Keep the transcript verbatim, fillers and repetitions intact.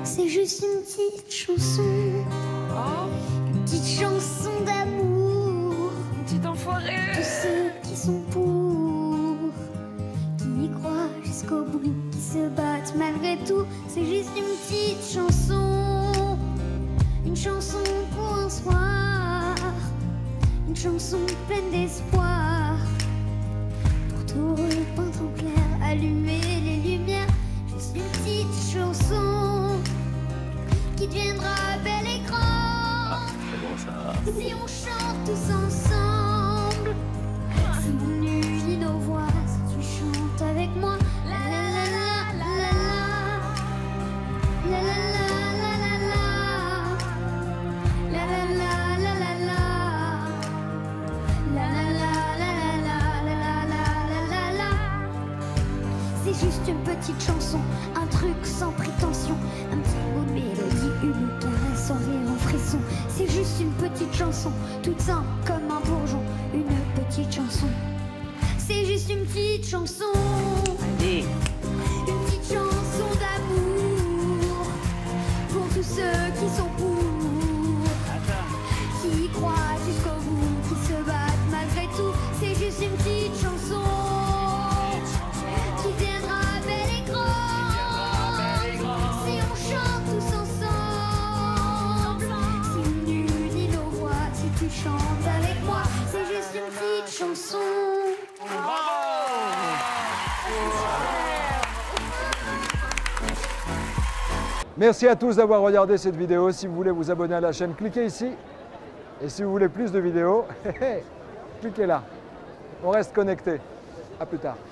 C'est juste une petite chanson, Oh, une petite chanson d'amour. petit enfoiré. Tous ceux qui sont pour, qui y croient jusqu'au bout, qui se battent malgré tout. C'est juste une petite chanson, une chanson pour un soir, une chanson pleine d'espoir. Pour tout repeindre en clair, allumer les lumières. Juste une petite chanson qui deviendra bel écran. Ah, c'est bon ça. Si on chante tous ensemble, si on unit nos voix, si tu chantes avec moi, la la la la la la la la la la la la la la la la la la la. C'est juste une petite chanson, un truc sans prétention, un petit bout de mélodie, une caresse en rire en frisson. C'est juste une petite chanson, toute simple comme un bourgeon, une petite chanson. C'est juste une petite chanson, Allez. une petite chanson d'amour pour tous ceux qui sont pour, qui y croient jusqu'au bout, qui se battent malgré tout. C'est juste une petite chanson qui deviendra bel écran. Si on chante tous ensemble, si on unit nos voix, si tu chantes avec moi, c'est juste une petite chanson. Merci à tous d'avoir regardé cette vidéo. Si vous voulez vous abonner à la chaîne, cliquez ici. Et si vous voulez plus de vidéos, cliquez là. On reste connecté. À plus tard.